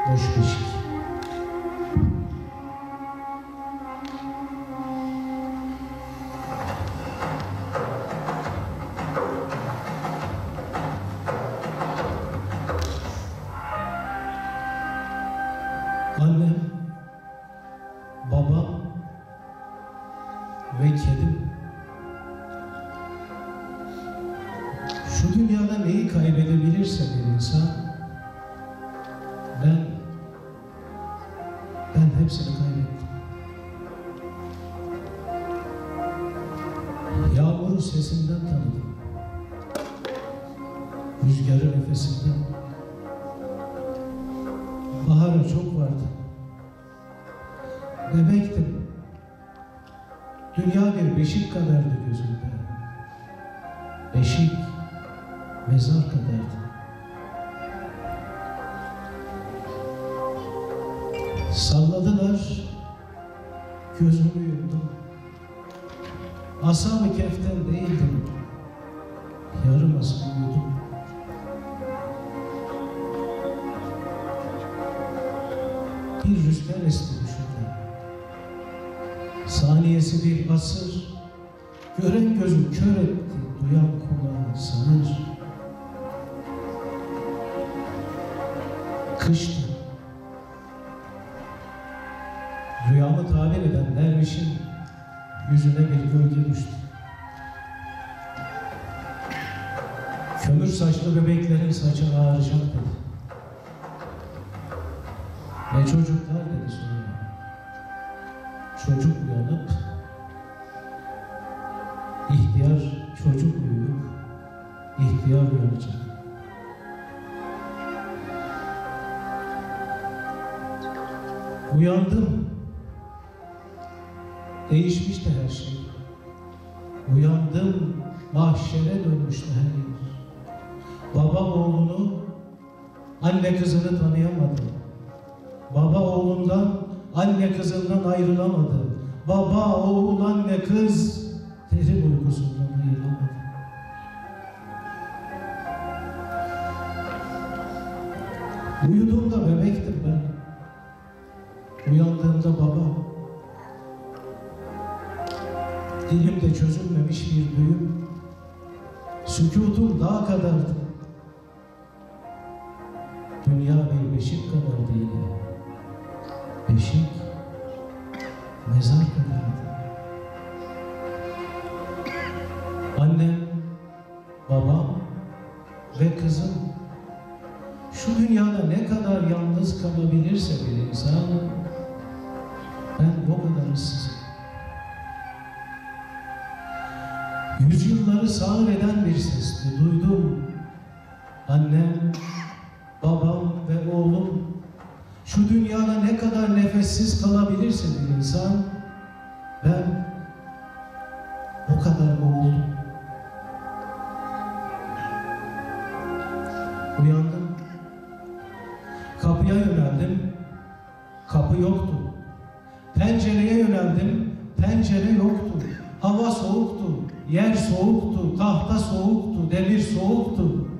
boş beşik. Annem, babam ve kedim. Şu dünyada neyi kaybedebilirse bir insan, ben hepsini kaybettim. Yağmuru sesinden tanıdım. Rüzgarı nefesinden. Baharı çok vardı. Bebektim. Dünya bir beşik kadardı gözümde. Beşik, mezar kadardı. Salladılar, gözümü yumdum. Ashab-ı Kehf'ten değildim, yarım asır uyudum. Bir rüzgar esti düşümden. Saniyesi bir asır, gören gözü kör etti, duyan kulağı sanır. Kıştı. Rüyamı tabir eden dervişin yüzüne bir gölge düştü. Kömür saçlı bebeklerin saçı ağaracak dedi. Ve çocuklar dedi sonra. Çocuk uyanıp, ihtiyar çocuk uyuyup, ihtiyar uyanacak. Uyandım. Değişmişti her şey. Uyandım, mahşere dönmüştü her yer. Baba oğlunu, anne kızını tanıyamadı. Baba oğlundan, anne kızından ayrılamadı. Baba, oğul, anne, kız derin uykusundan ayrılamadı. Uyuduğumda bebektim ben. Uyandığımda baba. Dilimde çözülmemiş bir düğüm. Sükutum dağ kadardı. Dünya bir beşik kadardı yine. Beşik, mezar kadardı. Annem, babam ve kızım şu dünyada ne kadar yalnız kalabilirse bir insan, ben o kadar ıssızım. Yüzyılları sağır eden bir sesti duydum. Annem, babam ve oğlum, şu dünyada ne kadar nefessiz kalabilirse bir insan, ben o kadar boğuldum. Uyandım. Kapıya yöneldim. Kapı yoktu. Pencereye yöneldim. Pencere yoktu. Hava soğuktu. Yer soğuktu. Tahta soğuktu. Demir soğuktu.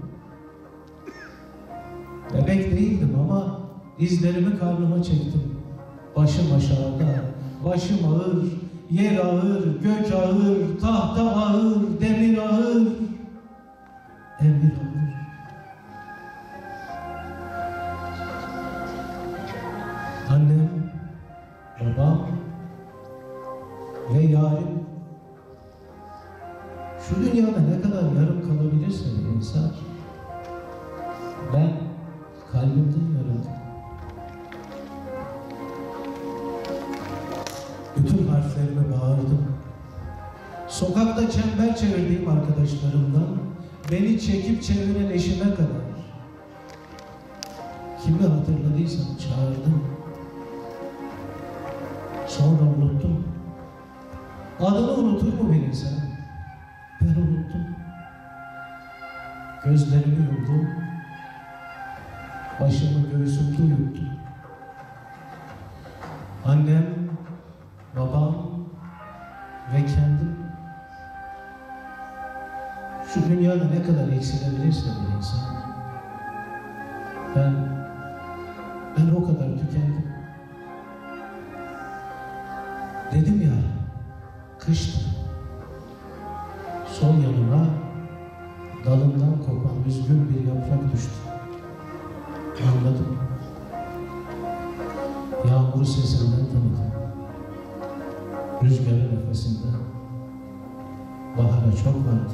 Bebek değildim ama dizlerimi karnıma çektim. Başım aşağıda. Başım ağır. Yer ağır. Gök ağır. Tahta ağır. Demir ağır. Emir ağır. Annem, babam ve yarim, şu dünyada ne kadar yarım kalabilirse bir insan, ben kalbimden yarıldım. Bütün harflerime bağırdım. Sokakta çember çevirdiğim arkadaşlarımdan, beni çekip çeviren eşime kadar, kimi hatırladıysam çağırdım. Sonra unuttum. Adını unutur mu bir insan? Ben unuttum. Gözlerimi yumdum. Başımı göğsümde uyuttum. Annem, babam ve kendim. Şu dünyada ne kadar eksilebilirse bir insan, Ben o kadar tükendim. Dedim ya, kıştı. Sol yanıma dalından kopan üzgün bir yaprak düştü. Anladım. Yağmuru sesinden tanıdım. Rüzgarı nefesinde. Bahara çok vardı.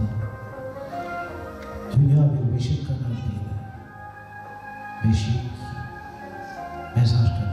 Dünya bir beşik kadar değil. Beşik, mezar kadar.